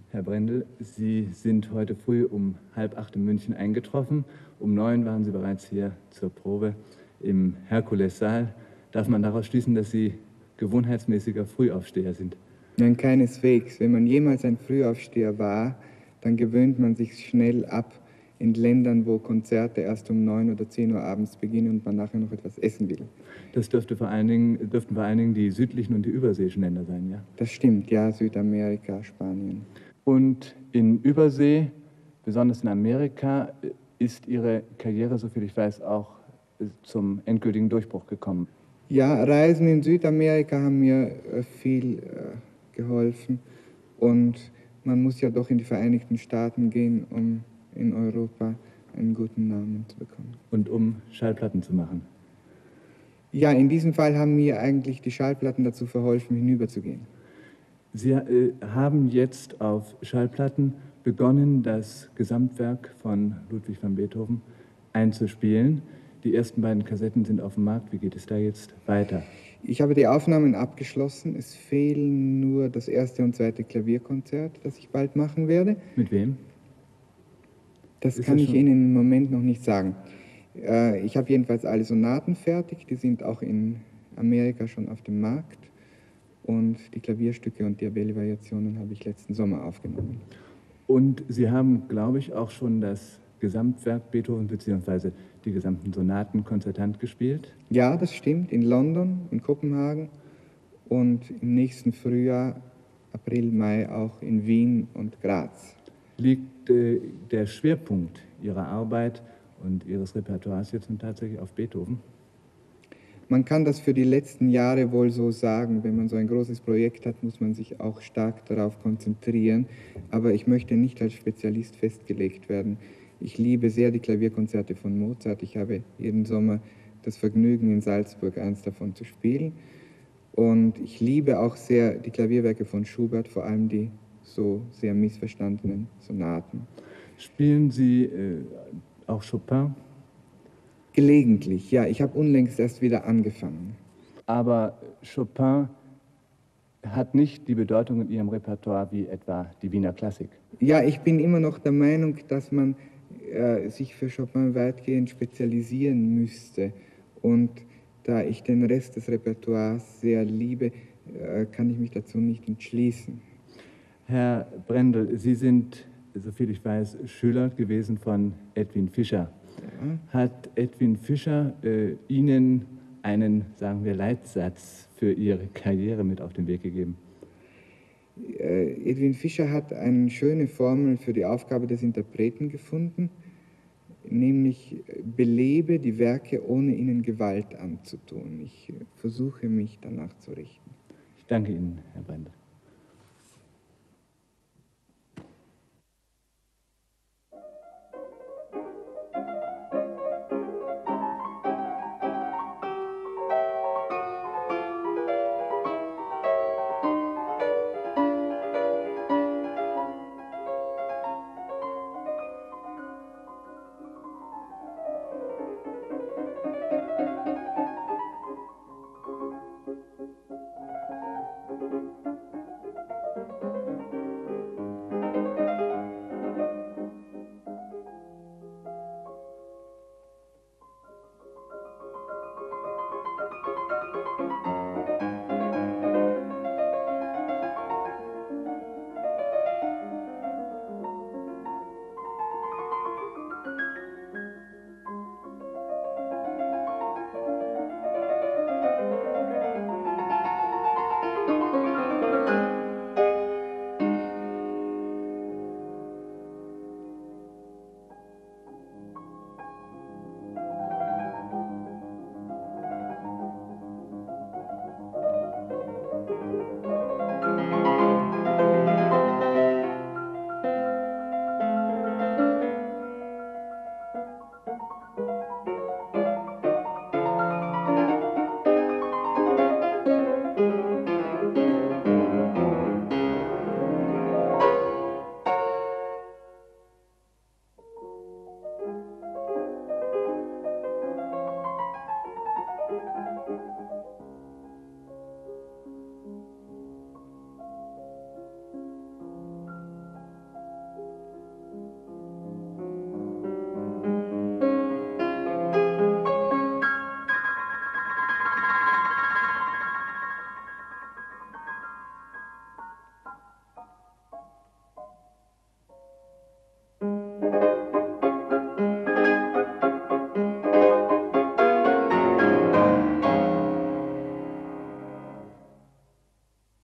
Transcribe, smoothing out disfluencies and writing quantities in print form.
Herr Brendel, Sie sind heute früh um 7:30 in München eingetroffen. Um 9 waren Sie bereits hier zur Probe im Herkulessaal. Darf man daraus schließen, dass Sie gewohnheitsmäßiger Frühaufsteher sind? Nein, keineswegs. Wenn man jemals ein Frühaufsteher war, dann gewöhnt man sich schnell ab in Ländern, wo Konzerte erst um 9 oder 10 Uhr abends beginnen und man nachher noch etwas essen will. Das dürften vor allen Dingen die südlichen und die überseeischen Länder sein, ja? Das stimmt, ja, Südamerika, Spanien. Und in Übersee, besonders in Amerika, ist Ihre Karriere, soviel ich weiß, auch zum endgültigen Durchbruch gekommen. Ja, Reisen in Südamerika haben mir viel geholfen und man muss ja doch in die Vereinigten Staaten gehen, um in Europa einen guten Namen zu bekommen. Und um Schallplatten zu machen? Ja, in diesem Fall haben mir eigentlich die Schallplatten dazu verholfen, hinüberzugehen. Sie haben jetzt auf Schallplatten begonnen, das Gesamtwerk von Ludwig van Beethoven einzuspielen. Die ersten beiden Kassetten sind auf dem Markt. Wie geht es da jetzt weiter? Ich habe die Aufnahmen abgeschlossen. Es fehlen nur das erste und zweite Klavierkonzert, das ich bald machen werde. Mit wem? Das kann ich Ihnen im Moment noch nicht sagen. Ich habe jedenfalls alle Sonaten fertig. Die sind auch in Amerika schon auf dem Markt. Und die Klavierstücke und Diabelli-Variationen habe ich letzten Sommer aufgenommen. Und Sie haben, glaube ich, auch schon das Gesamtwerk Beethoven bzw. die gesamten Sonaten konzertant gespielt? Ja, das stimmt, in London, in Kopenhagen und im nächsten Frühjahr, April, Mai auch in Wien und Graz. Liegt der Schwerpunkt Ihrer Arbeit und Ihres Repertoires jetzt nun tatsächlich auf Beethoven? Man kann das für die letzten Jahre wohl so sagen. Wenn man so ein großes Projekt hat, muss man sich auch stark darauf konzentrieren. Aber ich möchte nicht als Spezialist festgelegt werden. Ich liebe sehr die Klavierkonzerte von Mozart. Ich habe jeden Sommer das Vergnügen, in Salzburg eins davon zu spielen. Und ich liebe auch sehr die Klavierwerke von Schubert, vor allem die so sehr missverstandenen Sonaten. Spielen Sie auch Chopin? Gelegentlich, ja. Ich habe unlängst erst wieder angefangen. Aber Chopin hat nicht die Bedeutung in Ihrem Repertoire wie etwa die Wiener Klassik. Ja, ich bin immer noch der Meinung, dass man sich für Chopin weitgehend spezialisieren müsste. Und da ich den Rest des Repertoires sehr liebe, kann ich mich dazu nicht entschließen. Herr Brendel, Sie sind, soviel ich weiß, Schüler gewesen von Edwin Fischer. Ja. Hat Edwin Fischer Ihnen einen, sagen wir, Leitsatz für Ihre Karriere mit auf den Weg gegeben? Edwin Fischer hat eine schöne Formel für die Aufgabe des Interpreten gefunden, nämlich belebe die Werke, ohne ihnen Gewalt anzutun. Ich versuche mich danach zu richten. Ich danke Ihnen, Herr Brendel.